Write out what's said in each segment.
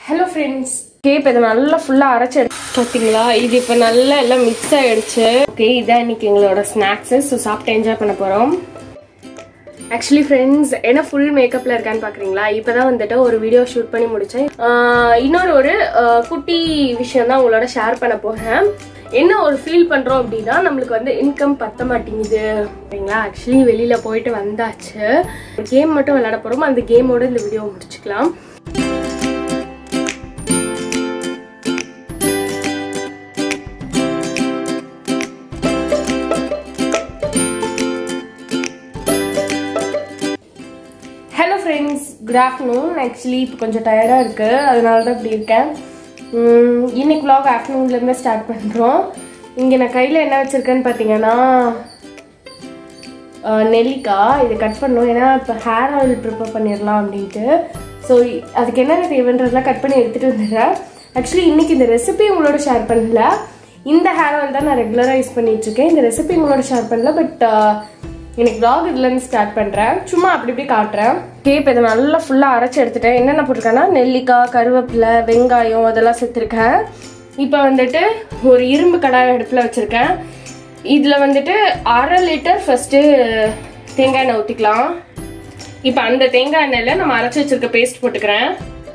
Hello friends. Okay, இப்போ நல்லா ஃபுல்லா அரைச்சு பாத்தீங்களா? இது இப்போ நல்லா எல்லாம் mix ஆயிடுச்சு. Okay, இதான் இன்னைக்கு எங்களோட ஸ்நாக்ஸ். சோ சாப்பிட்டு என்ஜாய் பண்ண போறோம். Actually friends, என்ன full மேக்கப்ல இருக்கான்னு பாக்குறீங்களா? இப்போதான் வந்துட்டு ஒரு வீடியோ ஷூட் பண்ணி முடிச்சேன். இன்னொரு குட்டி விஷயம் தான் உங்களோட ஷேர் பண்ண போறேன். என்ன ஒரு ஃபீல் பண்றோம் அப்படினா நமக்கு வந்து இன்கம் பத்த மாட்டேங்குது அப்படிங்களா? Actually வெளியில போயிட்டு வந்தாச்சு. ஒரு கேம் மட்டும் விளையாட போறோம். அந்த கேமோட இந்த வீடியோ முடிச்சுக்கலாம். Hello friends, good afternoon. Actually இப்போ கொஞ்சம் டயர்டா இருக்கு, அதனால தான் இப்படி இருக்கேன். இன்னைக்கு vlog afternoonல இருந்து ஸ்டார்ட் பண்றோம். இங்க நான் கையில என்ன வச்சிருக்கேன்னு பாத்தீங்கன்னா நெல்லிக்காய். இது கட் பண்ணனும், ஏன்னா இப்போ ஹேர் ஆயில் ப்ரிப்பேர் பண்ணிடலாம் அப்படின்ட்டு. ஸோ அதுக்கு என்னென்ன தேவைன்றதெல்லாம் கட் பண்ணி எடுத்துட்டு வந்துடுறேன். ஆக்சுவலி இன்னைக்கு இந்த ரெசிபி உங்களோட ஷேர் பண்ணல. இந்த ஹேர் ஆயில் தான் நான் ரெகுலராக யூஸ் பண்ணிட்டு இருக்கேன். இந்த ரெசிபி உங்களோட ஷேர் பண்ணல, பட் இன்னைக்கு vlog இதுலேருந்து ஸ்டார்ட் பண்ணுறேன். சும்மா அப்படி இப்படி காட்டுறேன். இப்போ இதை நல்லா ஃபுல்லாக அரைச்சி எடுத்துட்டேன். என்னென்ன போட்டிருக்கேன்னா நெல்லிக்காய், கருவேப்பிலை, வெங்காயம் அதெல்லாம் சேர்த்துருக்கேன். இப்போ வந்துட்டு ஒரு இரும்பு கடாய் அடுப்பில் வச்சுருக்கேன். இதில் வந்துட்டு 1/2 லிட்டர் ஃபஸ்ட்டு தேங்காய் எண்ணெய் ஊற்றிக்கலாம். இப்போ அந்த தேங்காய் எண்ணெயில் நம்ம அரைச்சி வச்சிருக்க பேஸ்ட் போட்டுக்கிறேன்.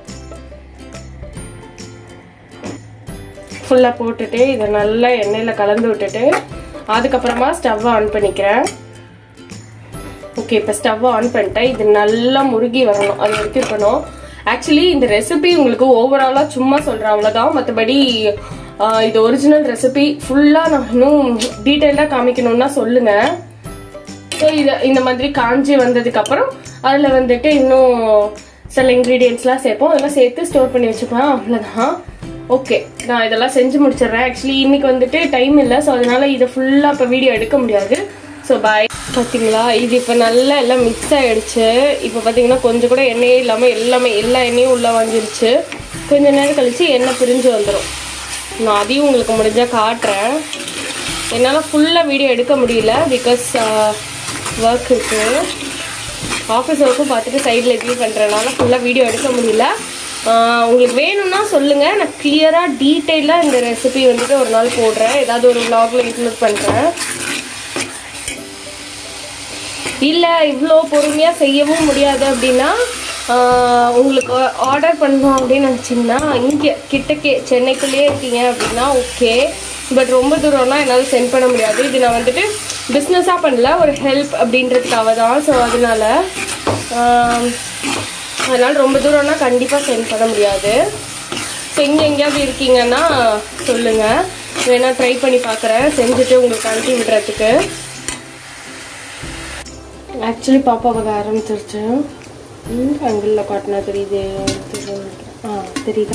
ஃபுல்லாக போட்டுட்டு இதை நல்லா எண்ணெயில் கலந்து விட்டுட்டு அதுக்கப்புறமா ஸ்டவ்வை ஆன் பண்ணிக்கிறேன். ஓகே, இப்போ ஸ்டவ் ஆன் பண்ணிட்டேன். இது நல்லா முருகி வரணும், அது வரைக்கும் இருக்கணும். ஆக்சுவலி இந்த ரெசிபி உங்களுக்கு ஓவராலாக சும்மா சொல்கிறேன், அவ்வளோதான். மற்றபடி இது ஒரிஜினல் ரெசிபி. ஃபுல்லாக நான் இன்னும் டீட்டெயிலாக காமிக்கணும்னா சொல்லுங்கள். ஸோ இதை இந்த மாதிரி காஞ்சி வந்ததுக்கப்புறம் அதில் வந்துட்டு இன்னும் சில இன்க்ரீடியன்ட்ஸ்லாம் சேர்ப்போம். அதெல்லாம் சேர்த்து ஸ்டோர் பண்ணி வச்சுப்பேன், அவ்வளோதான். ஓகே, நான் இதெல்லாம் செஞ்சு முடிச்சிடுறேன். ஆக்சுவலி இன்னைக்கு வந்துட்டு டைம் இல்லை, ஸோ அதனால இதை ஃபுல்லாக இப்போ வீடியோ எடுக்க முடியாது. So bye. பார்த்தீங்களா, இது இப்போ நல்லா எல்லாம் மிக்ஸ் ஆகிடுச்சு. இப்போ பார்த்தீங்கன்னா கொஞ்சம் கூட எண்ணெயே இல்லாமல் எல்லா எண்ணெயும் உள்ளே வாங்கிருச்சு. கொஞ்சம் நேரம் கழித்து எண்ணெய் பிரிஞ்சு வந்துடும். நான் அதையும் உங்களுக்கு முடிஞ்சால் காட்டுறேன். என்னால் ஃபுல்லாக வீடியோ எடுக்க முடியல, பிகாஸ் ஒர்க் இருக்குது. ஆஃபீஸ் ஒர்க்கும் பார்த்துட்டு சைடில் ரிவ்யூ பண்ணுறதுனால ஃபுல்லாக வீடியோ எடுக்க முடியல. உங்களுக்கு வேணும்னா சொல்லுங்கள், நான் கிளியராக டீட்டெயிலாக இந்த ரெசிபி வந்துட்டு ஒரு நாள் போடுறேன். ஏதாவது ஒரு vlogல இன்க்ளூட் பண்ணுறேன். இல்லை இவ்வளோ பொறுமையாக செய்யவும் முடியாது அப்படின்னா உங்களுக்கு ஆர்டர் பண்ணணும் அப்படின்னு நினச்சிங்கன்னா இங்கே கிட்டக்கே சென்னைக்குள்ளேயே இருக்கீங்க அப்படின்னா ஓகே. பட் ரொம்ப தூரம்னா என்னால் சென்ட் பண்ண முடியாது. இது நான் வந்துட்டு பிஸ்னஸாக பண்ணல, ஒரு ஹெல்ப் அப்படின்றதுக்காக தான். ஸோ அதனால் ரொம்ப தூரம்னா கண்டிப்பாக சென்ட் பண்ண முடியாது. ஸோ இங்கே எங்கேயாவது இருக்கீங்கன்னா சொல்லுங்கள், வேணால் ட்ரை பண்ணி பார்க்குறேன், செஞ்சுட்டு உங்களுக்கு அனுப்பி விடுறதுக்கு. ஆக்சுவலி பாப்பா பார்க்க ஆரம்பிச்சிருச்சு. அங்கிளில் காட்டினா தெரியுது, தெரியுதா?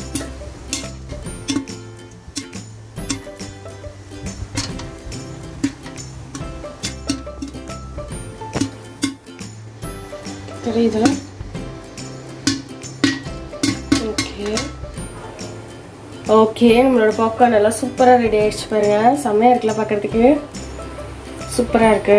தெரியுதா? ஓகே, நம்மளோட பாப்கார்ன் எல்லாம் சூப்பராக ரெடி ஆயிடுச்சு பாருங்க. செம்மையாக இருக்குல்ல, பார்க்கறதுக்கு சூப்பராக இருக்கு.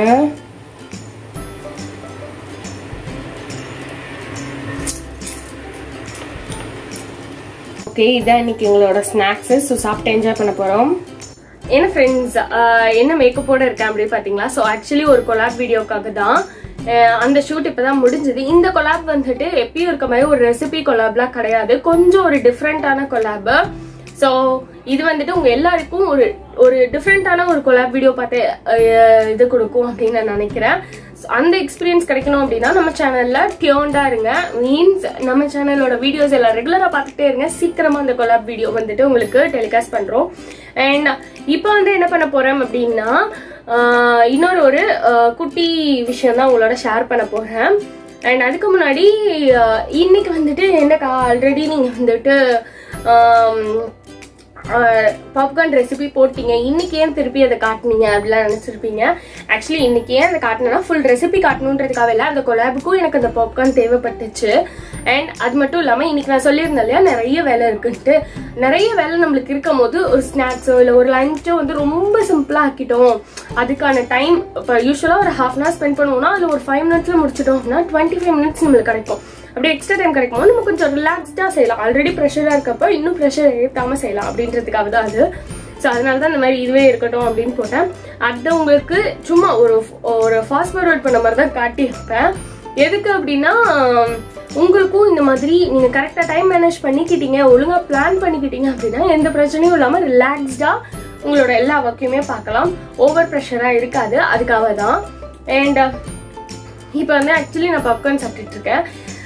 ஓகே, இதான் இன்னைக்கு எங்களோட ஸ்நாக்ஸ். ஸோ சாப்பிட்டு என்ஜாய் பண்ண போகிறோம். என்ன ஃப்ரெண்ட்ஸ், என்ன மேக்கப்போட இருக்கேன் அப்படின்னு பார்த்தீங்களா? ஸோ ஆக்சுவலி ஒரு கொலாப் வீடியோக்காக தான் அந்த ஷூட் இப்போதான் முடிஞ்சது. இந்த கொலாப் வந்துட்டு எப்பயும் இருக்க மாதிரி ஒரு ரெசிபி கொலாப்லாம் கிடையாது, கொஞ்சம் ஒரு டிஃப்ரெண்டான கொலாப். ஸோ இது வந்துட்டு உங்க எல்லாருக்கும் ஒரு டிஃப்ரெண்டான ஒரு கொலாப் வீடியோ பார்த்து இது கொடுக்கும் அப்படின்னு நான் நினைக்கிறேன். அந்த எக்ஸ்பீரியன்ஸ் கிடைக்கணும் அப்படின்னா நம்ம சேனல்ல டியூன்டா இருங்க. மீன்ஸ் நம்ம சேனலோட வீடியோஸ் எல்லாம் ரெகுலரா பார்த்துட்டே இருங்க. சீக்கிரமா அந்த கொலாப் வீடியோ வந்துட்டு உங்களுக்கு டெலிகாஸ்ட் பண்றோம். அண்ட் இப்போ வந்து என்ன பண்ண போறேன் அப்படின்னா இன்னொரு குட்டி விஷயம் தான் உங்களோட ஷேர் பண்ண போறேன். அண்ட் அதுக்கு முன்னாடி இன்னைக்கு வந்துட்டு என்னக்கா ஆல்ரெடி நீங்க வந்துட்டு பாப்கார்ன் ரெசிபி போட்டீங்க, இன்னைக்கு ஏன் திருப்பி அதை காட்டினீங்க அப்படிலாம் நினைச்சிருப்பீங்க. ஆக்சுவலி இன்னைக்கு ஏன் அதை காட்டினா ஃபுல் ரெசிபி காட்டணுன்றதுக்காக இல்லை, அந்த கொலாபுக்கும் எனக்கு அந்த பாப்கார்ன் தேவைப்பட்டுச்சு. அண்ட் அது மட்டும் இல்லாமல் இன்னைக்கு நான் சொல்லியிருந்தேன் இல்லையா நிறைய வேலை இருக்குன்ட்டு. நிறைய வேலை நம்மளுக்கு இருக்கும் போது ஒரு ஸ்நாக்ஸோ இல்லை ஒரு லஞ்சோ வந்து ரொம்ப சிம்பிளாக ஆக்கிட்டோம். அதுக்கான டைம் இப்போ யூஸ்வலாக ஒரு 1/2 hour ஸ்பெண்ட் பண்ணுவோம்னா அதில் ஒரு 5 minutesல முடிச்சிட்டோம் அப்படின்னா 25 minutes நம்மளுக்கு கிடைக்கும். அப்படியே எக்ஸ்ட்ரா டைம் கிடைக்கும் போது நம்ம கொஞ்சம் ரிலாக்ஸ்டா செய்யலாம். ஆல்ரெடி ப்ரெஷரா இருக்கப்ப இன்னும் ப்ரெஷர் ஏற்றாம செய்யலாம் அப்படின்றதுக்காக தான் அது. ஸோ அதனால தான் இந்த மாதிரி இதுவே இருக்கட்டும் அப்படின்னு போட்டேன். அது உங்களுக்கு சும்மா ஒரு ஃபாஸ்ட் ஃபார்வர்ட் பண்ண மாதிரி தான் காட்டியிருப்பேன். எதுக்கு அப்படின்னா உங்களுக்கும் இந்த மாதிரி நீங்க கரெக்டா டைம் மேனேஜ் பண்ணிக்கிட்டீங்க, ஒழுங்கா பிளான் பண்ணிக்கிட்டீங்க அப்படின்னா எந்த பிரச்சனையும் இல்லாம ரிலாக்ஸ்டா உங்களோட எல்லா ஒர்க்கையுமே பார்க்கலாம். ஓவர் ப்ரெஷரா இருக்காது. அதுக்காக தான். அண்ட் இப்போ வந்து ஆக்சுவலி நான் பாப்கார்ன் சாப்பிட்டுட்டு இருக்கேன்.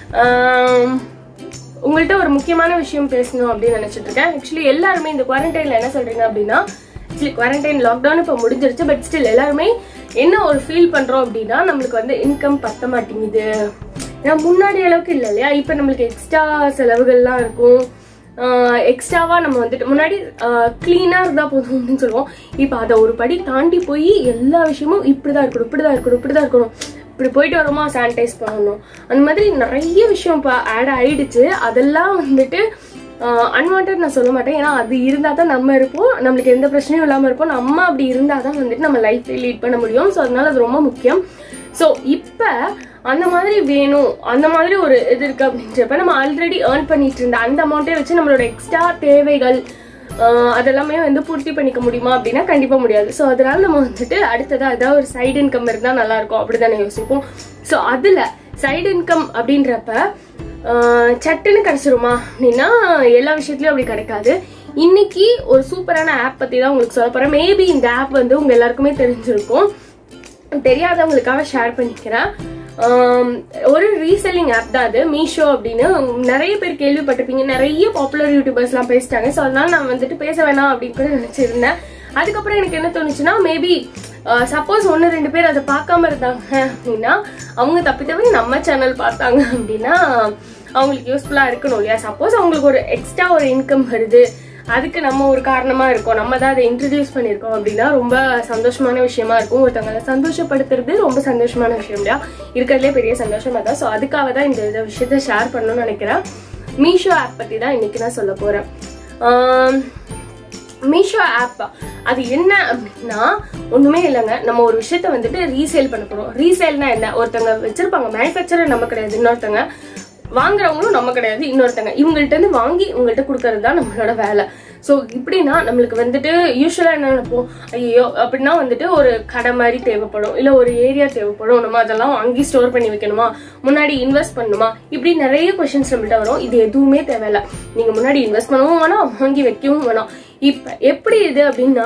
உங்கள்கிட்ட ஒரு முக்கியமான விஷயம் பேசணும் அப்படின்னு நினைச்சிட்டு இருக்கேன். ஆக்சுவலி எல்லாருமே இந்த குவாரண்டைன்ல என்ன சொல்றீங்க அப்படின்னா, ஆக்சுவலி குவாரண்டைன் லாக்டவுன் இப்போ முடிஞ்சிருச்சு. பட் ஸ்டில் எல்லாருமே என்ன ஒரு ஃபீல் பண்றோம் அப்படின்னா, நம்மளுக்கு வந்து இன்கம் பத்த மாட்டேங்குது. ஏன்னா முன்னாடி அளவுக்கு இல்லை இல்லையா? இப்போ நம்மளுக்கு எக்ஸ்ட்ரா செலவுகள்லாம் இருக்கும். எக்ஸ்ட்ராவா நம்ம வந்துட்டு முன்னாடி கிளீனா இருந்தா போதும் அப்படின்னு சொல்லுவோம். இப்போ அதை ஒரு படி தாண்டி போய் எல்லா விஷயமும் இப்படிதான் இருக்கணும், இப்படிதான் இருக்கணும், இப்படிதான் இருக்கணும், இப்படி போயிட்டு வரோமா சானிடைஸ் பண்ணணும், அந்த மாதிரி நிறைய விஷயம் இப்போ ஆட் ஆயிடுச்சு. அதெல்லாம் வந்துட்டு அன்வான்ட் நான் சொல்ல மாட்டேன். ஏன்னா அது இருந்தால் தான் நம்ம இருப்போம், நம்மளுக்கு எந்த பிரச்சனையும் இல்லாமல் இருப்போம். நம்ம அப்படி இருந்தால் தான் வந்துட்டு நம்ம லைஃப்பை லீட் பண்ண முடியும். ஸோ அதனால அது ரொம்ப முக்கியம். ஸோ இப்போ அந்த மாதிரி வேணும், அந்த மாதிரி ஒரு இது இருக்கு அப்படின்றப்ப நம்ம ஆல்ரெடி ஏர்ன் பண்ணிட்டு இருந்த அந்த அமௌண்ட்டே வச்சு நம்மளோட எக்ஸ்ட்ரா தேவைகள் அதெல்லாமே வந்து பூர்த்தி பண்ணிக்க முடியுமா அப்படின்னா கண்டிப்பா முடியாது. ஸோ அதனால நம்ம வந்துட்டு அடுத்ததா ஏதாவது ஒரு சைடு இன்கம் இருந்தா நல்லா இருக்கும் அப்படிதானே யோசிப்போம். ஸோ அதுல சைடு இன்கம் அப்படின்றப்ப சட்டுன்னு கிடைச்சிருமா அப்படின்னா எல்லா விஷயத்துலயும் அப்படி கிடைக்காது. இன்னைக்கு ஒரு சூப்பரான ஆப் பத்தி தான் உங்களுக்கு சொல்ல போறேன். மேபி இந்த ஆப் வந்து உங்க எல்லாருக்குமே தெரிஞ்சிருக்கும், தெரியாதவங்களுக்காக ஷேர் பண்ணிக்கிறேன். ஒரு ரீசெல்லிங் ஆப் தான் அது, மீஷோ அப்படின்னு. நிறைய பேர் கேள்விப்பட்டிருப்பீங்க, நிறைய பாப்புலர் யூடியூபர்ஸ் எல்லாம் பேசிட்டாங்க. ஸோ அதனால நான் வந்துட்டு பேச வேணாம் அப்படின்னு கூட நினைச்சிருந்தேன். அதுக்கப்புறம் எனக்கு என்ன தோணுச்சுன்னா, மேபி சப்போஸ் 1-2 பேர் அதை பார்க்காம இருந்தாங்க அப்படின்னா அவங்க தப்பித்தவரை நம்ம சேனல் பார்த்தாங்க அப்படின்னா அவங்களுக்கு யூஸ்ஃபுல்லா இருக்கணும் இல்லையா? சப்போஸ் அவங்களுக்கு ஒரு எக்ஸ்ட்ரா ஒரு இன்கம் வருது, அதுக்கு நம்ம ஒரு காரணமா இருக்கோம், நம்ம தான் அதை இன்ட்ரடியூஸ் பண்ணிருக்கோம் அப்படின்னா ரொம்ப சந்தோஷமான விஷயமா இருக்கும். ஒருத்தவங்களை சந்தோஷப்படுத்துறது ரொம்ப சந்தோஷமான விஷயம் இல்லையா? இருக்கிறதுலே பெரிய சந்தோஷமா தான். ஸோ அதுக்காக தான் இந்த விஷயத்த ஷேர் பண்ணணும்னு நினைக்கிறேன். மீஷோ ஆப் பத்தி தான் இன்னைக்கு நான் சொல்ல போறேன். மீஷோ ஆப் அது என்ன அப்படின்னா ஒண்ணுமே இல்லைங்க. நம்ம ஒரு விஷயத்த வந்துட்டு ரீசேல் பண்ண போறோம். ரீசேல்னா என்ன? ஒருத்தவங்க வச்சிருப்பாங்க, மேனுஃபேக்சரர் நம்ம கிடையாது, இன்னொருத்தங்க வாங்குறவங்களும் நம்ம கிடையாது, இன்னொருத்தங்க இவங்கள்ட்ட இருந்து வாங்கி உங்கள்கிட்ட கொடுக்கறது தான் நம்மளோட வேலை. ஸோ இப்படின்னா நம்மளுக்கு வந்துட்டு யூஸ்வலா என்ன நினைப்போம், ஐயோ அப்படின்னா வந்துட்டு ஒரு கடை மாதிரி தேவைப்படும், இல்லை ஒரு ஏரியா தேவைப்படும், நம்ம அதெல்லாம் வாங்கி ஸ்டோர் பண்ணி வைக்கணுமா, முன்னாடி இன்வெஸ்ட் பண்ணணுமா, இப்படி நிறைய கொஸ்டின்ஸ் நம்மள்ட்ட வரும். இது எதுவுமே தேவையில்ல. நீங்க முன்னாடி இன்வெஸ்ட் பண்ணவும் வேணாம், வாங்கி வைக்கவும் வேணாம். இப்ப எப்படி இது அப்படின்னா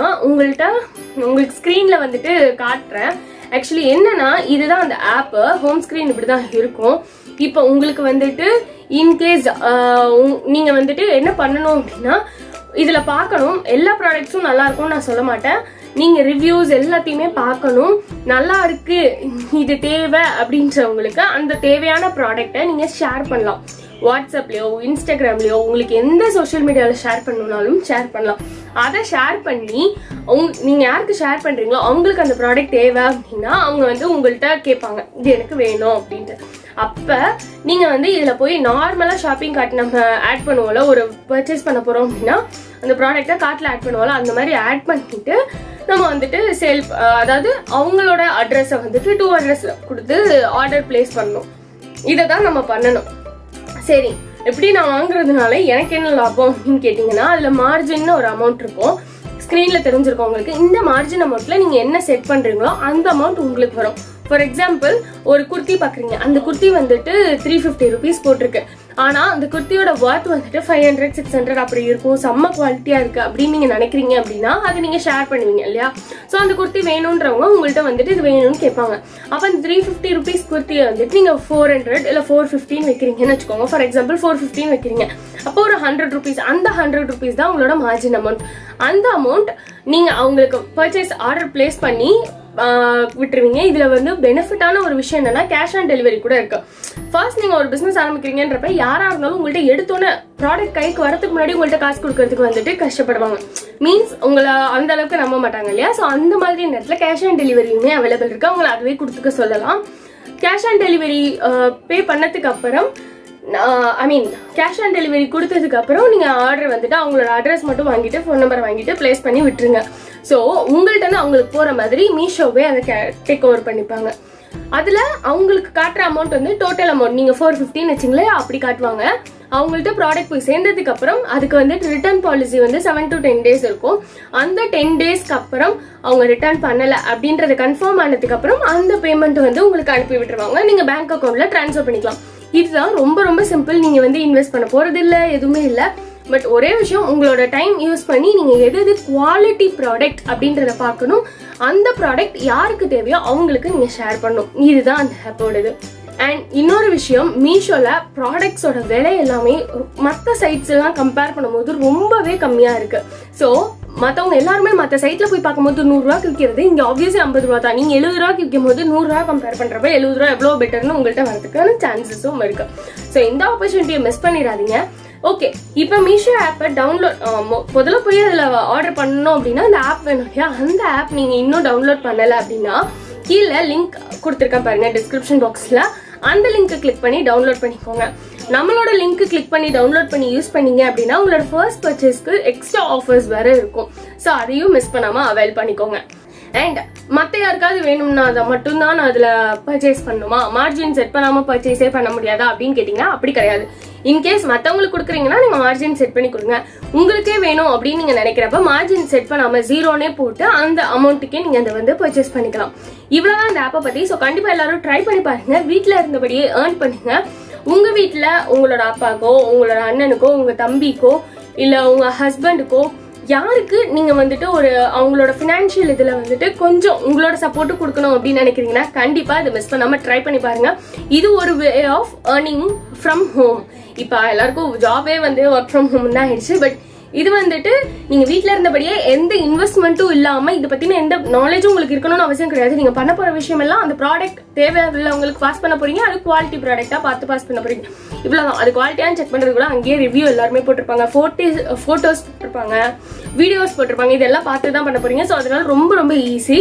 உங்களுக்கு ஸ்கிரீன்ல வந்துட்டு காட்டுறேன். ஆக்சுவலி என்னன்னா இதுதான் அந்த ஆப். ஹோம் ஸ்கிரீன் இப்படிதான் இருக்கும். இப்ப உங்களுக்கு வந்துட்டு இன்கேஸ் நீங்க வந்துட்டு என்ன பண்ணணும் அப்படின்னா இதுல பார்க்கணும். எல்லா ப்ராடக்ட்ஸும் நல்லா இருக்கும்னு நான் சொல்ல மாட்டேன். நீங்க ரிவ்யூஸ் எல்லாத்தையுமே பார்க்கணும். நல்லா இருக்கு, இது தேவை அப்படின்றவங்களுக்கு அந்த தேவையான ப்ராடக்டை நீங்க ஷேர் பண்ணலாம். வாட்ஸ்அப்லயோ இன்ஸ்டாகிராம்லயோ உங்களுக்கு எந்த சோஷியல் மீடியாவில் ஷேர் பண்ணணும்னாலும் ஷேர் பண்ணலாம். அதை ஷேர் பண்ணி நீங்க யாருக்கு ஷேர் பண்றீங்களோ அவங்களுக்கு அந்த ப்ராடக்ட் தேவை அப்படின்னா அவங்க வந்து உங்கள்கிட்ட கேட்பாங்க, இது எனக்கு வேணும் அப்படின்ட்டு. அப்ப நீங்க வந்து இதுல போய் நார்மலா ஷாப்பிங் கார்ட் நம்ம ஆட் பண்ணுவோம்ல, ஒரு பர்ச்சேஸ் பண்ண போறோம் அப்படின்னா அந்த ப்ராடக்டை கார்ட்ல ஆட் பண்ணுவோம்ல, அந்த மாதிரி ஆட் பண்ணிட்டு நம்ம வந்துட்டு சேல், அதாவது அவங்களோட அட்ரஸை வந்துட்டு 2 அட்ரஸ்ல கொடுத்து ஆர்டர் பிளேஸ் பண்ணணும். இதை தான் நம்ம பண்ணணும். சரி, எப்படி நான் வாங்குறதுனால எனக்கு என்ன லாபம் அப்படின்னு கேட்டீங்கன்னா அதுல மார்ஜின் ஒரு அமௌண்ட் இருக்கும். ஸ்கிரீன்ல தெரிஞ்சிருக்கும் உங்களுக்கு. இந்த மார்ஜின் அமௌண்ட்ல நீங்க என்ன செட் பண்றீங்களோ அந்த அமௌண்ட் உங்களுக்கு வரும். ஃபார் எக்ஸாம்பிள் ஒரு குர்த்தி பாக்குறீங்க, அந்த குர்த்தி வந்துட்டு 350 rupees போட்டிருக்கு. ஆனா அந்த குர்த்தியோட ஒர்த் வந்துட்டு 500-600 அப்படி இருக்கும், செம்ம குவாலிட்டியா இருக்கு அப்படின்னு நீங்க நினைக்கிறீங்க அப்படின்னா அது நீங்க ஷேர் பண்ணுவீங்க இல்லையா? சோ அந்த குர்த்தி வேணும்ன்றவங்க உங்கள்கிட்ட வந்துட்டு இது வேணும்னு கேட்பாங்க. அப்ப அந்த 350 rupees குர்த்தியை வந்துட்டு நீங்க 400 இல்ல 415 வைக்கிறீங்கன்னு வச்சுக்கோங்க. ஃபார் எக்ஸாம்பிள் 415 வைக்கிறீங்க. அப்போ ஒரு 100 rupees, அந்த 100 rupees தான் உங்களோட மார்ஜின் அமௌண்ட். அந்த அமௌண்ட் நீங்க அவங்களுக்கு பர்ச்சேஸ் ஆர்டர் பிளேஸ் பண்ணி விட்டுருவீங்க. இதுல வந்து பெனிஃபிட்டான ஒரு விஷயம் என்னன்னா கேஷ் ஆன் டெலிவரி கூட இருக்கு. ஃபர்ஸ்ட் நீங்க ஒரு பிசினஸ் ஆரம்பிக்கிறீங்கன்றப்ப யாரா இருந்தாலும் உங்கள்ட்ட எடுத்தோன்னே ப்ராடக்ட் கைக்கு வரதுக்கு முன்னாடி உங்கள்ட்ட காசு கொடுக்கறதுக்கு வந்துட்டு கஷ்டப்படுவாங்க. மீன்ஸ் உங்களை அந்த அளவுக்கு நம்ப மாட்டாங்க இல்லையா? ஸோ அந்த மாதிரி நேரத்தில் கேஷ் ஆன் டெலிவரியுமே அவைலபிள் இருக்கு. அவங்களை அதுவே கொடுத்துக்க சொல்லலாம். கேஷ் ஆன் டெலிவரி பே பண்ணதுக்கு அப்புறம் கேஷ் ஆன் டெலிவரி கொடுத்ததுக்கு அப்புறம் நீங்க ஆர்டர் வந்துட்டு அவங்களோட அட்ரஸ் மட்டும் வாங்கிட்டு ஃபோன் நம்பர் வாங்கிட்டு பிளேஸ் பண்ணி விட்டுருங்க. ஸோ உங்கள்கிட்ட அவங்களுக்கு போற மாதிரி மீஷோவே அதை டேக் ஓவர் பண்ணிப்பாங்க. அதுல அவங்களுக்கு காட்டுற அமௌண்ட் வந்து டோட்டல் அமௌண்ட் நீங்க 450 வச்சுங்களேன் அப்படி காட்டுவாங்க. அவங்கள்ட்ட ப்ராடக்ட் போய் சேர்ந்ததுக்கு அப்புறம் அதுக்கு வந்துட்டு ரிட்டர்ன் பாலிசி வந்து 7 to 10 days இருக்கும். அந்த 10 daysக்கு அப்புறம் அவங்க ரிட்டர்ன் பண்ணல அப்படின்றது கன்ஃபார்ம் ஆனதுக்கு அப்புறம் அந்த பேமெண்ட் வந்து உங்களுக்கு அனுப்பி விட்டுருவாங்க. நீங்க பேங்க் அக்கௌண்ட்ல டிரான்ஸ்ஃபர் பண்ணிக்கலாம். இதுதான் ரொம்ப ரொம்ப சிம்பிள். நீங்க வந்து இன்வெஸ்ட் பண்ண போறது இல்ல, எதுவுமே இல்ல. பட் ஒரே விஷயம், உங்களோட டைம் யூஸ் பண்ணி நீங்க எது குவாலிட்டி ப்ராடக்ட் அப்படின்றத பார்க்கணும். அந்த ப்ராடக்ட் யாருக்கு தேவையோ அவங்களுக்கு நீங்க ஷேர் பண்ணணும். இதுதான் அந்த ஆப்போடது. அண்ட் இன்னொரு விஷயம், மீஷோல ப்ராடக்ட்ஸோட விலை எல்லாமே மற்ற சைட்ஸ் எல்லாம் கம்பேர் பண்ணும்போது ரொம்பவே கம்மியா இருக்கு. ஸோ மற்றவங்க எல்லாருமே மற்ற சைட்ல போய் பார்க்கும்போது 100 ரூபாய்க்கு விற்கிறது, இங்க ஆப்வியஸ்லி 50 ரூபா தான். நீங்க 70 ரூபாய்க்கு விற்கும் போது 100 ரூபாய் கம்பேர் பண்றப்ப 70 ரூபா எவ்வளவு பெட்டர்னு உங்கள்கிட்ட வரதுக்கான சான்சஸும் இருக்கு. ஸோ இந்த ஆப்பர்ச்சுனிட்டியை மிஸ் பண்ணிடாதீங்க. ஓகே, இப்போ மீஷோ ஆப்பை டவுன்லோட் முதல்ல போய் அதில் ஆர்டர் பண்ணணும் அப்படின்னா அந்த ஆப் வேணும் இல்லையா? அந்த ஆப் நீங்கள் இன்னும் டவுன்லோட் பண்ணலை அப்படின்னா கீழே லிங்க் கொடுத்துருக்கேன் பாருங்க டிஸ்கிரிப்ஷன் பாக்ஸில். அந்த லிங்க்கை கிளிக் பண்ணி டவுன்லோட் பண்ணிக்கோங்க. நம்மளோட லிங்க் கிளிக் பண்ணி டவுன்லோட் பண்ணி யூஸ் பண்ணீங்க அப்படின்னா உங்களோட ஃபர்ஸ்ட் பர்ச்சேஸ்க்கு எக்ஸ்ட்ரா ஆஃபர்ஸ் வேற இருக்கும். ஸோ அதையும் மிஸ் பண்ணாமல் அவைல் பண்ணிக்கோங்க. அண்ட் மற்ற யாருக்காவது வேணும்னா அதை மட்டும்தான் நான் அதில் பர்ச்சேஸ் பண்ணுமா, மார்ஜின் செட் பண்ணாமல் பர்ச்சேஸே பண்ண முடியாதா அப்படின்னு கேட்டிங்கன்னா அப்படி கிடையாது. இன்கேஸ் மற்றவங்களுக்கு கொடுக்குறீங்கன்னா நீங்கள் மார்ஜின் செட் பண்ணி கொடுங்க. உங்களுக்கே வேணும் அப்படின்னு நீங்கள் நினைக்கிறப்ப மார்ஜின் செட் பண்ணாமல் 0 போட்டு அந்த அமௌண்ட்டுக்கே நீங்கள் அதை வந்து பர்ச்சேஸ் பண்ணிக்கலாம். இவ்வளோதான் இந்த ஆப்பை பற்றி. ஸோ கண்டிப்பாக எல்லாரும் ட்ரை பண்ணி பாருங்க. வீட்டில் இருந்தபடியே ஏர்ன் பண்ணுங்க. உங்கள் வீட்டில் உங்களோட அப்பாக்கோ, உங்களோட அண்ணனுக்கோ, உங்கள் தம்பிக்கோ, இல்லை உங்கள் ஹஸ்பண்டுக்கோ யாருக்கு நீங்க வந்துட்டு ஒரு அவங்களோட பினான்சியல் இதுல வந்துட்டு கொஞ்சம் உங்களோட சப்போர்ட் கொடுக்கணும் அப்படின்னு நினைக்கிறீங்கன்னா கண்டிப்பா இதை மிஸ் பண்ணாம ட்ரை பண்ணி பாருங்க. இது ஒரு way of earning from home. இப்ப எல்லாருக்கும் ஜாபே வந்து ஒர்க் ஃப்ரம் ஹோம் தான் ஆயிடுச்சு. பட் இது வந்துட்டு நீங்க வீட்டுல இருந்தபடியே எந்த இன்வெஸ்ட்மெண்ட்டும் இல்லாம இதை பத்தின எந்த நாலேஜும் உங்களுக்கு இருக்கணும்னு அவசியம் கிடையாது. நீங்க பண்ண போற விஷயம் எல்லாம் அந்த ப்ராடக்ட் தேவையில்லவங்களுக்கு பாஸ் பண்ண போறீங்க. அது குவாலிட்டி ப்ராடக்டா பார்த்து பாஸ் பண்ண போறீங்க. இவ்வளவுதான். அது குவாலிட்டியான்னு செக் பண்றது கூட அங்கேயே ரிவ்யூ எல்லாருமே போட்டிருப்பாங்க, போட்டோஸ் போட்டிருப்பாங்க, வீடியோஸ் போட்டிருப்பாங்க. இதெல்லாம் பார்த்து தான் பண்ண போறீங்க. ஸோ அதனால ரொம்ப ரொம்ப ஈஸி.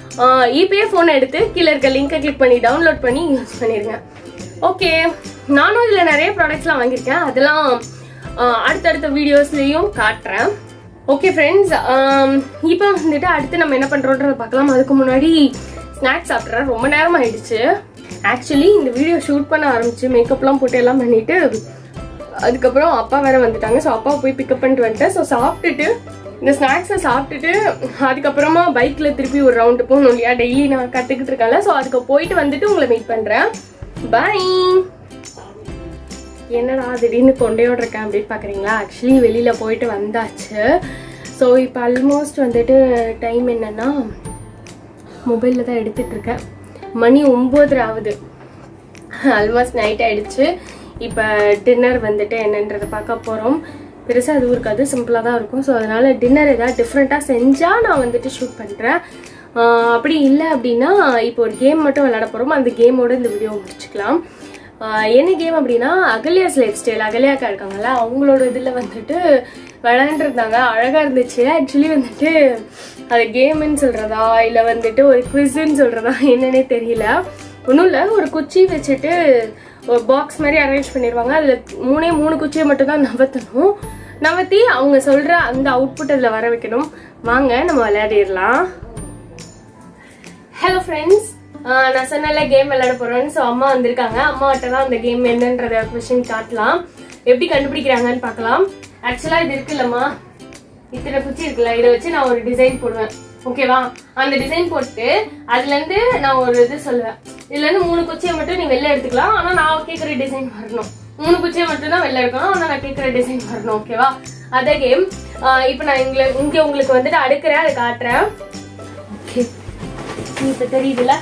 இப்பயே போனை எடுத்து கீழே இருக்க லிங்கை கிளிக் பண்ணி டவுன்லோட் பண்ணி யூஸ் பண்ணிருங்க. ஓகே, நானும் இதுல நிறைய ப்ராடக்ட்ஸ்லாம் வாங்கியிருக்கேன். அதெல்லாம் அடுத்தடுத்த வீடியோஸ்லயும் காட்டுறேன். ஓகே ஃப்ரெண்ட்ஸ், இப்போ வந்துட்டு அடுத்து நம்ம என்ன பண்றோன்றத பார்க்கலாம். அதுக்கு முன்னாடி ஸ்நாக்ஸ் சாப்பிட்றேன். ரொம்ப நேரம் ஆயிடுச்சு. ஆக்சுவலி இந்த வீடியோ ஷூட் பண்ண ஆரம்பிச்சு மேக்கப்லாம் போட்டு எல்லாம் பண்ணிட்டு அதுக்கப்புறம் அப்பா வேற வந்துட்டாங்க. ஸோ அப்பா போய் பிக்கப் பண்ணிட்டு வந்துட்டேன். ஸோ சாப்பிட்டுட்டு இந்த ஸ்நாக்ஸை சாப்பிட்டுட்டு அதுக்கப்புறமா பைக்ல திருப்பி ஒரு ரவுண்டு போகணும் இல்லையா, டெய்லி நான் கத்துக்கிட்டு இருக்கேன்ல. ஸோ அதுக்கு போயிட்டு வந்துட்டு உங்களை மீட் பண்றேன். பாய். என்னடா திடீர்னு கொண்டையோட இருக்கேன் அப்படின்னு பாக்குறீங்களா? ஆக்சுவலி வெளியில போயிட்டு வந்தாச்சு. ஸோ இப்போ ஆல்மோஸ்ட் வந்துட்டு டைம் என்னன்னா மொபைலில் தான் எடுத்துட்டு இருக்கேன். மணி 9 ஆகுது. ஆல்மோஸ்ட் நைட் ஆயிடுச்சு. இப்போ டின்னர் வந்துட்டு என்னன்றதை பார்க்க போகிறோம். பெருசாக அதுவும் இருக்காது, சிம்பிளாக தான் இருக்கும். ஸோ அதனால டின்னர் ஏதாவது டிஃப்ரெண்ட்டாக செஞ்சால் நான் வந்துட்டு ஷூட் பண்ணுறேன். அப்படி இல்லை அப்படின்னா இப்போ ஒரு கேம் மட்டும் விளையாட போகிறோம். அந்த கேமோட இந்த வீடியோ முடிச்சுக்கலாம். என்ன கேம் அப்படின்னா அகல்யாஸ் லைஃப் ஸ்டைல். அகல்யாக்கா இருக்காங்கல்ல, அவங்களோட இதில் வந்துட்டு விளையாண்டுருந்தாங்க. அழகாக இருந்துச்சு. ஆக்சுவலி வந்துட்டு அது கேமுன்னு சொல்கிறதா இல்லை வந்துட்டு ஒரு குவிஸ்ன்னு சொல்கிறதா என்னன்னே தெரியல. ஒன்றும் இல்லை, ஒரு குச்சி வச்சுட்டு ஒரு பாக்ஸ் மாதிரி அரேஞ்ச் பண்ணிடுவாங்க. அதில் 3 குச்சியை மட்டும் தான் நவத்தி அவங்க சொல்கிற அந்த அவுட்புட் அதில் வர வைக்கணும். வாங்க நம்ம விளையாடிடலாம். ஹலோ ஃப்ரெண்ட்ஸ், நான் சொன்னல கேம் விளையாட போறேன்னு. ஸோ அம்மா வந்திருக்காங்க. அம்மாட்ட தான் அந்த கேம் என்னன்றத கொஸ்டின் காட்டலாம், எப்படி கண்டுபிடிக்கிறாங்கன்னு பார்க்கலாம். ஆக்சுவலா இது இருக்குல்லம்மா, இத்தனை குச்சி இருக்குல்ல, இதை வச்சு நான் ஒரு டிசைன் போடுவேன். ஓகேவா? அந்த டிசைன் போட்டு அதுல இருந்து நான் ஒரு இது சொல்லுவேன். இதுல இருந்து 3 குச்சியை மட்டும் நீ வெளில எடுத்துக்கலாம். ஆனா நான் கேட்கற டிசைன் வரணும். 3 குச்சியை மட்டும் தான் வெளில எடுக்கணும். ஆனா நான் கேட்கற டிசைன் வரணும். ஓகேவா? அதே கேம். இப்போ நான் இங்க உங்களுக்கு வந்துட்டு அடுக்கிறேன், அதை காட்டுறேன். ஓகே, இப்ப தெரியுதுல?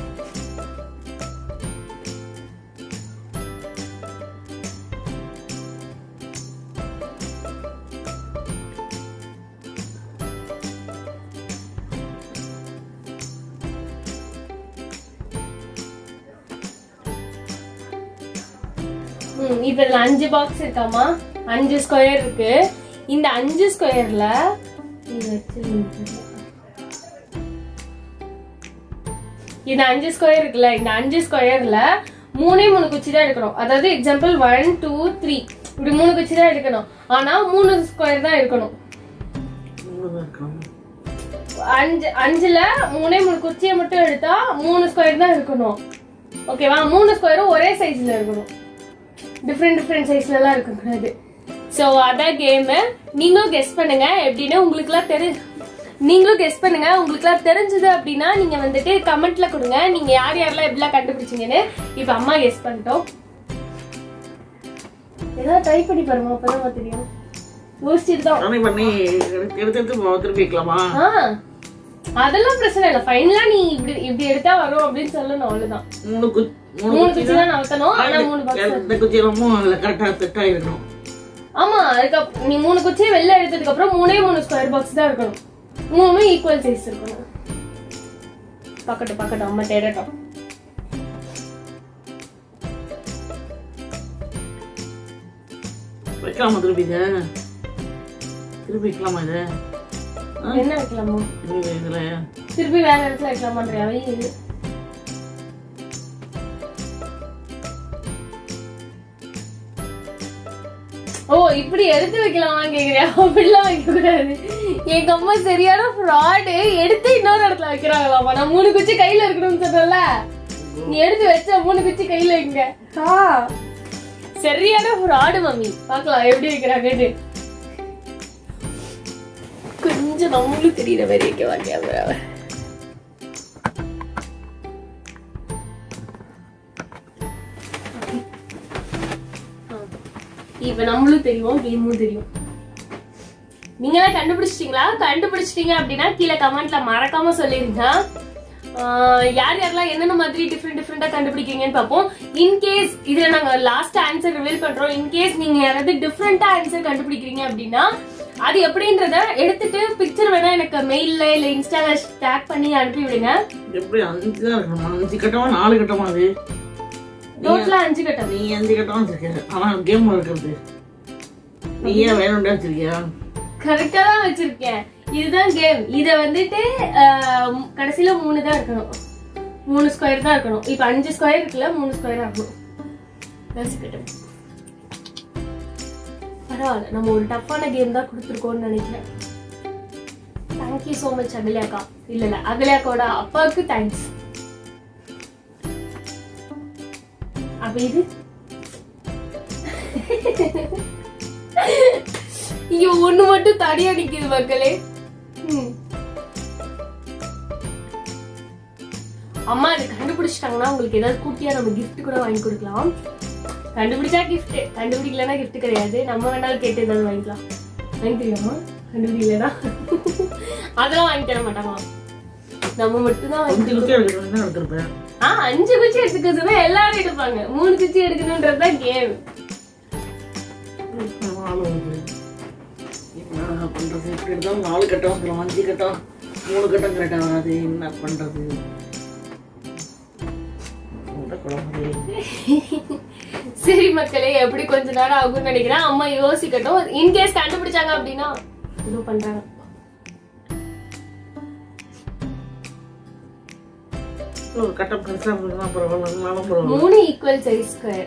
இப்ப 5 பாக்ஸ் இருக்காமா, 5 ஸ்கொயர் இருக்கு. இந்த 5 ஸ்கொயர்ல இந்த 5 ஸ்கொயர் இருக்குல்ல, இந்த 5 ஸ்கொயர்ல 3 குச்சி தான் எடுக்கணும். அதாவது எக்ஸாம்பிள் 1 2 3 இப்படி 3 குச்சி தான் எடுக்கணும். ஆனா 3 ஸ்கொயர் தான் இருக்கணும். 5ல 3 குச்சியை மட்டும் எடுத்தா 3 ஸ்கொயர் தான் இருக்கணும். ஓகேவா? 3 ஸ்கொயரும் ஒரே சைஸ்ல இருக்கணும். டிஃப்ரெண்ட் சைஸ்ல எல்லாம் இருக்கக்கூடாது. சோ அதான் கேம். நீங்களும் கெஸ் பண்ணுங்க எப்படின்னு. நீங்களும் கெஸ் பண்ணுங்க. உங்களுக்கு தெரிஞ்சது அப்படின்னா நீங்க வந்துட்டு கமெண்ட்ல கொடுங்க. நீங்க யாரெல்லாம் எப்படிலாம் கண்டுபிடிச்சீங்கன்னு. இப்ப அம்மா கெஸ் பண்ணிட்டோம். ஏதாவது ட்ரை பண்ணி பாருங்க, அப்பதான் தெரியும். யோசிச்சுட்டு தான் பண்ணி எடுத்து திருப்பி வைக்கலாமா? அதெல்லாம் பிரச்சனை இல்ல. ஃபைனலா நீ இப்படி எடுத்தா வரும் அப்படின்னு சொல்லணும். அவ்வளவுதான். 3 குச்சி தான் நகர்த்தணும். ஆனா 3 பாக்ஸ் குச்சியெல்லாம் கரெக்டா செட் ஆயிருக்கணும். ஆமா, அதுக்கு நீ 3 குச்சியை வெளில எடுத்ததுக்கு அப்புறம் 3 ஸ்கொயர் பாக்ஸ் தான் இருக்கணும். 3 ஈக்குவல் சைஸ் இருக்கணும். பக்கத்து அம்மா தேடட்டும். வைக்கலாமா? திருப்பி வைக்கலாமா? இது என்ன வைக்கலாமா? திருப்பி வேற இடத்துல வைக்கலாமான்றியா? ஓ, இப்படி எடுத்து வைக்கலாமா கேக்குறியா? அப்படிலாம் வைக்க கூடாது. எங்க அம்மா சரியான ஃப்ராடு. எடுத்து இன்னொரு இடத்துல வைக்கிறாங்களாமா. நான் 3 குச்சி கையில இருக்கணும்னு சொன்னல, நீ எடுத்து வச்ச 3 குச்சி கையில வைங்க. சரியான ஃப்ராடு மம்மி. பாக்கலாம் எப்படி வைக்கிறாங்கன்னு. கொஞ்சம் நம்மளும் தெரியற மாதிரி வைக்கவா கேமராவை? இப்ப நம்மளும் தெரியும், கேமும் தெரியும். நீங்க எல்லாம் கண்டுபிடிச்சிட்டீங்க அப்படின்னா கீழே கமெண்ட்ல மறக்காம சொல்லிருங்க. யாரெல்லாம் என்னென்ன மாதிரி டிஃப்ரெண்டா கண்டுபிடிக்கீங்கன்னு பாப்போம். இன்கேஸ் இதுல நாங்க லாஸ்ட் ஆன்சர் ரிவீல் பண்றோம். இன்கேஸ் நீங்க யாராவது டிஃப்ரெண்டா ஆன்சர் கண்டுபிடிக்கிறீங்க அப்படின்னா அது எப்படின்றத எடுத்துட்டு பிக்சர் வேணா எனக்கு மெயில்ல இல்ல இன்ஸ்டால டேக் பண்ணி அனுப்பி விடுங்க. எப்படி 5 தான் இருக்கணுமா? 5 கட்டமா 4 கட்டமா? அது டோட்டலா 5 கட்டம். நீ 5 கட்டமா வச்சிருக்க. ஆனா கேம் இருக்கிறது நீ ஏன் வேணும்னு வச்சிருக்கியா? கரெக்டா தான் வச்சிருக்கேன். இதுதான் கேம். இத வந்துட்டு கடைசியில 3 தான் இருக்கணும். 3 ஸ்கொயர் தான் இருக்கணும். இப்ப 5 ஸ்கொயர் இருக்குல்ல, 3 ஸ்கொயர் ஆகணும். பரவாயில்ல, நம்ம ஒரு டஃப்பான கேம் தான் கொடுத்துருக்கோம்னு நினைக்கிறேன். தேங்க்யூ சோ மச் அகல்யாக்கா. இல்ல அகல்யாக்கோட அப்பாவுக்கு தேங்க்ஸ். அப்ப இது இங்க ஒண்ணு மட்டும் தடியா நிக்குது மக்களே. அம்மா இது கண்டுபிடிச்சிட்டாங்கன்னா உங்களுக்கு ஏதாவது குட்டியா நம்ம கிஃப்ட் கூட வாங்கி கொடுக்கலாம். கண்டுபிடிச்சா கிஃப்ட், கண்டுபிடிக்கலன்னா கிஃப்ட் கிடையாது. நம்ம வேணாலும் கேட்டு ஏதாவது வாங்கிக்கலாம். வாங்கி தெரியாமா? கண்டுபிடிக்கலனா அதெல்லாம் வாங்கி தர மாட்டாங்க. நம்ம மட்டும் தான் 5 குச்சி எடுத்துருப்பேன். 5 குச்சி எடுத்துக்க சொன்னா எல்லாரும் எடுப்பாங்க. 3 குச்சி எடுக்கணும்ன்றதுதான் கேம். பண்றது இப்படி எடுத்தாலும் 4 கட்டம் வந்துடும். 5 கட்டம் 3 கட்டம் கரெக்டா வராது. என்ன பண்றது? சரி மக்களே, எப்படி கொஞ்ச நேரம் ஆகும்னு நினைக்கிறேன். அம்மா யோசிக்கட்டும். இன்கேஸ் கண்டுபிடிச்சாங்க அப்படின்னா இது பண்றாங்க. கட்டம் பெருசா இருந்தா பரவாயில்ல. 3 ஈக்குவல் சைஸ் ஸ்கொயர்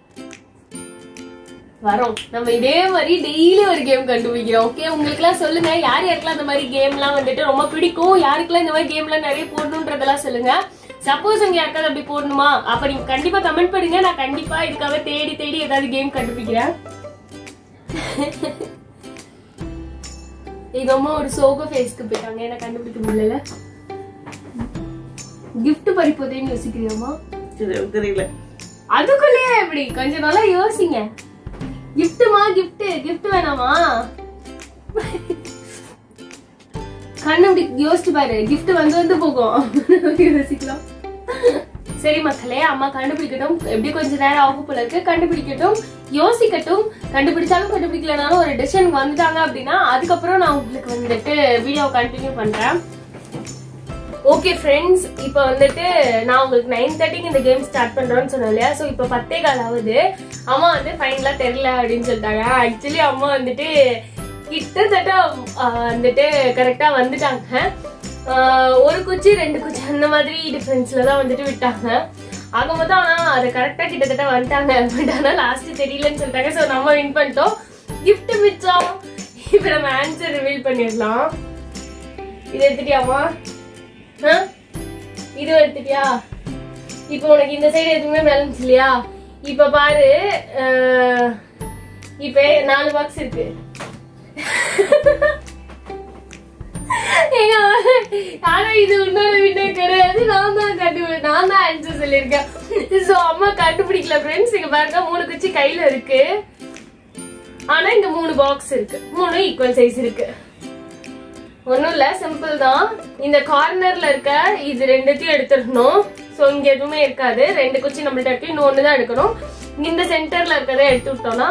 வரும். நம்ம இதே மாதிரி டெய்லி ஒரு கேம் கண்டுபிடிக்கிறோம். ஓகே, உங்களுக்கு எல்லாம் சொல்லுங்க யாருக்கெல்லாம் இந்த மாதிரி கேம் எல்லாம் வந்துட்டு ரொம்ப பிடிக்கும், யாருக்கெல்லாம் இந்த மாதிரி கேம் எல்லாம் நிறைய போடணும்ன்றதெல்லாம் சொல்லுங்க. சப்போஸ் உங்க யாருக்காவது அப்படி போடணுமா அப்ப நீங்க கண்டிப்பா கமெண்ட் பண்ணுங்க. நான் கண்டிப்பா இதுக்காக தேடி ஏதாவது கேம் கண்டுபிடிக்கிறேன். எங்க அம்மா ஒரு சோக ஃபேஸ்க்கு போயிட்டாங்க. என்ன கண்டுபிடிக்க முடியல. கிஃப்ட் பறிப்போதேன்னு யோசிக்கிறியாமா? தெரியல. அதுக்குள்ளேயே எப்படி கொஞ்சம் நல்லா யோசிங்க. கிஃப்ட்மா கிஃப்ட் வேணாமா? கண்ணு யோசிச்சு பாரு. கிஃப்ட் வந்து போகும். யோசிக்கலாம். சரி மக்களே, அம்மா கண்டுபிடிக்கட்டும். எப்படி கொஞ்ச நேரம் ஆகும் போல இருக்கு. கண்டுபிடிக்கட்டும், யோசிக்கட்டும். கண்டுபிடிச்சாலும் கண்டுபிடிக்கலனாலும் ஒரு டிசிஷன் வந்துட்டாங்க அப்படின்னா அதுக்கப்புறம் நான் உங்களுக்கு வந்துட்டு வீடியோ கண்டினியூ பண்றேன். ஓகே ஃப்ரெண்ட்ஸ், இப்போ வந்துட்டு நான் உங்களுக்கு 9:30க்கு இந்த கேம் ஸ்டார்ட் பண்றோம்னு சொன்னேன் இல்லையா? ஸோ இப்போ 10:15 ஆகுது. அம்மா வந்து ஃபைனலா தெரியல அப்படின்னு சொல்லிட்டாங்க. ஆக்சுவலி அம்மா வந்துட்டு கிட்டத்தட்ட வந்துட்டு கரெக்டா வந்துட்டாங்க. 1 குச்சி 2 குச்சி அந்த மாதிரி டிஃபரன்ஸ்ல தான் வந்துட்டு விட்டாங்க. ஆக மொத்தம் ஆனா அதை கரெக்டா கிட்டத்தட்ட வந்துட்டாங்க. பட் ஆனா லாஸ்ட் தெரியலன்னு சொல்லிட்டாங்க. ஸோ நம்ம வின் பண்ணிட்டோம். கிஃப்ட் மிச்சம். இப்ப நம்ம ஆன்சர் ரிவீல் பண்ணிடலாம். இது எடுத்துட்டியாமா? இது எடுத்துட்டியா? இப்போ உனக்கு இந்த சைடு எதுவுமே பேலன்ஸ் இல்லையா? இப்ப பாரு, இப்ப 4 பாக்ஸ் இருக்கு. ஆனா இது இன்னொரு வீட்டே கிடையாது. நான் தான் ஆன்சர் சொல்லியிருக்கேன். சோ அம்மா கண்டுபிடிக்கல ஃப்ரெண்ட்ஸ். இங்க பாருங்க 3 குச்சி கையில இருக்கு. ஆனா இங்க 3 பாக்ஸ் இருக்கு. 3 ஈக்குவல் சைஸ் இருக்கு. ஒண்ணும் இல்ல, சிம்பிள் தான். இந்த கார்னர்ல இருக்க இது ரெண்டுத்தையும் எடுத்துடணும். சோ இங்க எதுவுமே இருக்காது. 2 குச்சி நம்மள்ட்ட இருக்கு, இன்னொன்னு தான் எடுக்கணும். இந்த சென்டர்ல இருக்கதை எடுத்து விட்டோம்னா,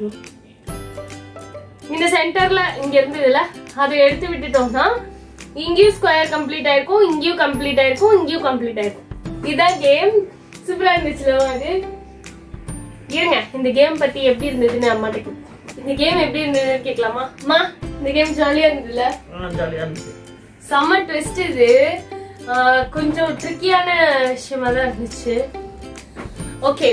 இந்த சென்டர்ல இங்க இருந்ததுல அதை எடுத்து விட்டுட்டோம்னா இங்கேயும் ஸ்கொயர் கம்ப்ளீட் ஆயிருக்கும், இங்கேயும் கம்ப்ளீட் ஆயிருக்கும், இங்கேயும் கம்ப்ளீட் ஆயிருக்கும். இதான் கேம். சூப்பரா இருந்துச்சுல அது. இருங்க, இந்த கேம் பத்தி எப்படி இருந்ததுன்னு அம்மாட்ட, இந்த கேம் எப்படி இருந்ததுன்னு கேட்கலாமா? அம்மா, இந்த கேம் ஜாலியா இருந்ததுல? ஜாலியா இருந்துச்சு. செம்ம ட்விஸ்ட் இது. கொஞ்சம் ட்ரிக்கியான விஷயமா தான் இருந்துச்சு. ஓகே,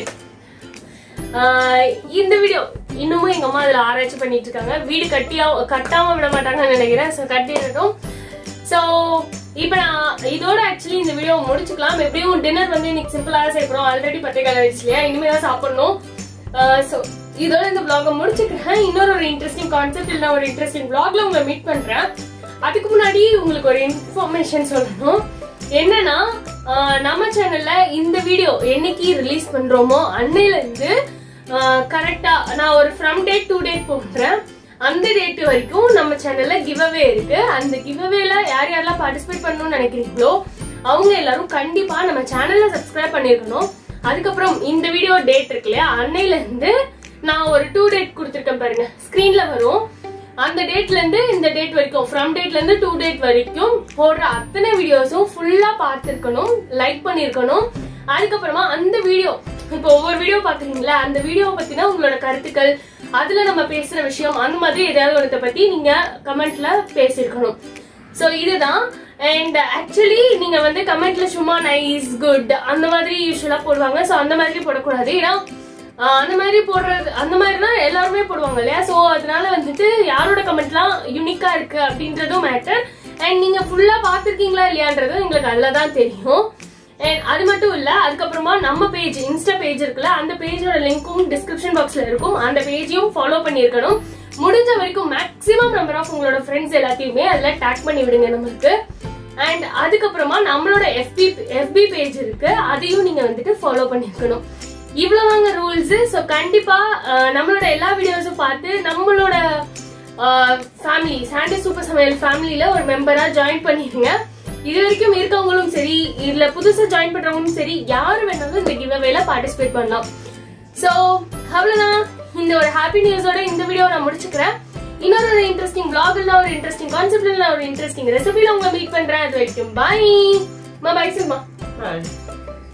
இந்த வீடியோ இன்னமும் எங்க அம்மா அதுல ஆராய்ச்சி பண்ணிட்டு இருக்காங்க. வீடு கட்டாம விட மாட்டாங்கன்னு நினைக்கிறேன். சோ கட்டிடட்டும். சோ இப்ப நான் இதோட ஆக்சுவலி இந்த வீடியோ முடிச்சுக்கலாம். எப்படியும் டின்னர் வந்து இன்னைக்கு சிம்பிளா செய்யறோம். ஆல்ரெடி 10 கலரிஸ் இல்லையா, இனிமே தான் சாப்பிடணும். சோ இதோட இந்த vlog முடிச்சுக்கிறேன். இன்னொரு இன்ட்ரெஸ்டிங் கான்செப்ட் இல்ல ஒரு இன்ட்ரெஸ்டிங் vlogல உங்களை மீட் பண்றேன். அதுக்கு முன்னாடி உங்களுக்கு ஒரு இன்ஃபர்மேஷன் சொல்லணும். என்னன்னா, நம்ம சேனல்ல இந்த வீடியோ என்னைக்கு ரிலீஸ் பண்றோமோ அன்னையில இருந்து கரெக்டா நான் ஒரு ஃப்ரம் டேட் டு டேட் போடுறேன். அந்த டேட் வரைக்கும் நம்ம சேனல்ல கிவ் அவே இருக்கு. அந்த கிவ் அவேல யார் யாரெல்லாம் பார்ட்டிசிபேட் பண்ணணும்னு நினைக்கிறீங்களோ அவங்க எல்லாரும் கண்டிப்பா நம்ம சேனல்ல சப்ஸ்கிரைப் பண்ணிருக்கணும். அதுக்கப்புறம் இந்த வீடியோ டேட் இருக்கு இல்லையா, அன்னையில இருந்து நான் ஒரு 2 டேட் கொடுத்துருக்கேன் பாருங்க, ஸ்கிரீன்ல வரும். அந்த டேட்ல இருந்து இந்த டேட் வரைக்கும், ஃப்ரம் டேட்ல இருந்து 2 டேட் வரைக்கும் போடுற அத்தனை வீடியோஸும் ஃபுல்லா பார்த்திருக்கணும், லைக் பண்ணிருக்கணும். அதுக்கப்புறமா அந்த வீடியோ, இப்போ ஒவ்வொரு வீடியோ பாக்குறீங்களா, அந்த வீடியோ பத்தினா உங்களோட கருத்துக்கள், அதுல நம்ம பேசுற விஷயம், அந்த மாதிரி ஏதாவது ஒருத்த பத்தி நீங்க கமெண்ட்ல பேசிருக்கணும். சோ இதுதான். அண்ட் ஆக்சுவலி நீங்க வந்து கமெண்ட்ல சும்மா நைஸ், குட் அந்த மாதிரி யூஸ்வலா போடுவாங்க. சோ அந்த மாதிரி போடக்கூடாது. ஏன்னா அந்த மாதிரி போடுறது, அந்த மாதிரிதான் எல்லாருமே போடுவாங்க இல்லையா. சோ அதனால வந்துட்டு யாரோட கமெண்ட்லாம் யூனிக்கா இருக்கு அப்படின்றதும் மேட்டர். அண்ட் நீங்க ஃபுல்லா பாத்துருக்கீங்களா இல்லையான்றதும் எங்களுக்கு அதுலதான் தெரியும். அண்ட் அது மட்டும் இல்ல, அதுக்கப்புறமா நம்ம பேஜ், இன்ஸ்டா பேஜ் இருக்குல்ல, அந்த பேஜோட லிங்க்கும் டிஸ்கிரிப்ஷன் பாக்ஸ்ல இருக்கும். அந்த பேஜையும் ஃபாலோ பண்ணிருக்கணும். முடிஞ்ச வரைக்கும் மேக்ஸிமம் நம்பர் ஆஃப் உங்களோட ஃப்ரெண்ட்ஸ் எல்லாத்தையுமே அதுல டேக் பண்ணி விடுங்க நம்மளுக்கு. அண்ட் அதுக்கப்புறமா நம்மளோட FB பேஜ் இருக்கு, அதையும் நீங்க வந்துட்டு ஃபாலோ பண்ணிருக்கணும். இவ்வளவுதாங்க ரூல்ஸ். சோ கண்டிப்பா நம்மளோட எல்லா வீடியோஸும் பார்த்து நம்மளோட ஃபேமிலி, சாண்டி சூப்பர் சமையல் ஃபேமிலியில ஒரு மெம்பரா ஜாயின் பண்ணிருங்க. இது வரைக்கும் இருக்கவங்களும் சரி, இதுல புதுசா ஜாயின் பண்றவங்களும் சரி, யாரு வேணாலும் இந்த கிவ் அவேல பார்ட்டிசிபேட் பண்ணலாம். சோ அவ்வளவுதான். இந்த ஒரு ஹாப்பி நியூஸோட இந்த வீடியோ நான் முடிச்சுக்கிறேன். இன்னொரு இன்ட்ரெஸ்டிங் vlogல, ஒரு இன்ட்ரெஸ்டிங் கான்செப்ட்ல, ஒரு இன்ட்ரெஸ்டிங் ரெசிபில உங்களை மீட் பண்றேன். அது வரைக்கும் பாய். பாய் சொல்லுமா.